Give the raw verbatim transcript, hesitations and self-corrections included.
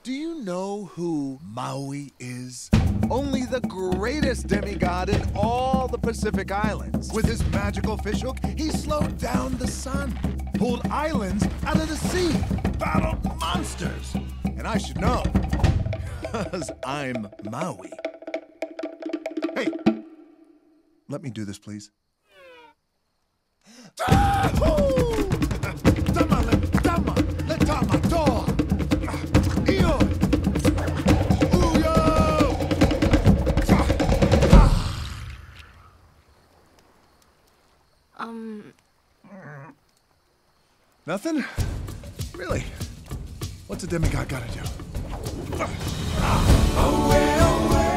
Do you know who Maui is? Only the greatest demigod in all the Pacific Islands. With his magical fishhook, he slowed down the sun, pulled islands out of the sea, battled monsters. And I should know, because I'm Maui. Hey, let me do this, please. Um... Nothing? Really? What's a demigod gotta do? Away, away.